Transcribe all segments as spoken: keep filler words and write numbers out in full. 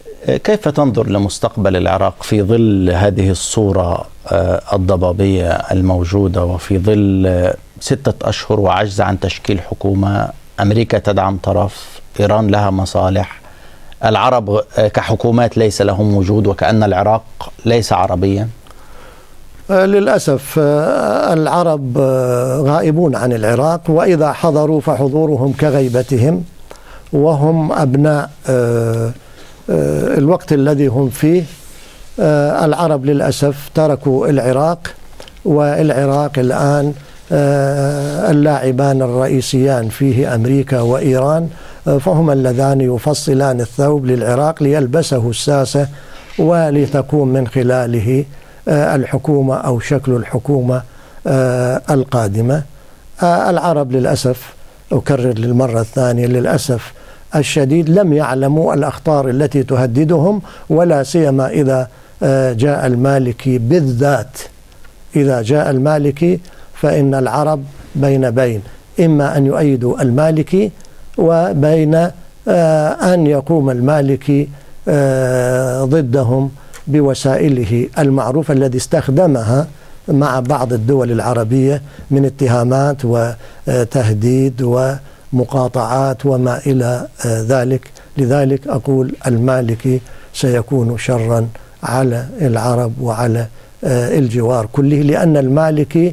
كيف تنظر لمستقبل العراق في ظل هذه الصورة الضبابية الموجودة، وفي ظل ستة أشهر وعجز عن تشكيل حكومة، أمريكا تدعم طرف، إيران لها مصالح، العرب كحكومات ليس لهم وجود، وكأن العراق ليس عربيا؟ للأسف العرب غائبون عن العراق، وإذا حضروا فحضورهم كغيبتهم، وهم أبناء الوقت الذي هم فيه. العرب للأسف تركوا العراق، والعراق الآن اللاعبان الرئيسيان فيه أمريكا وإيران، فهم اللذان يفصلان الثوب للعراق ليلبسه الساسة ولتكون من خلاله الحكومة أو شكل الحكومة القادمة. العرب للأسف، أكرر للمرة الثانية، للأسف الشديد لم يعلموا الأخطار التي تهددهم، ولا سيما إذا جاء المالكي بالذات. إذا جاء المالكي فإن العرب بين بين، إما أن يؤيدوا المالكي وبين أن يقوم المالكي ضدهم بوسائله المعروفة التي استخدمها مع بعض الدول العربية من اتهامات وتهديد ومقاطعات وما إلى ذلك. لذلك أقول المالكي سيكون شرا على العرب وعلى الجوار كله، لأن المالكي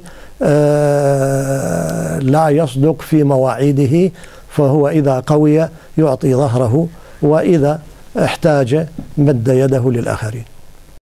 لا يصدق في مواعيده، فهو إذا قوي يعطي ظهره، وإذا احتاج مد يده للآخرين.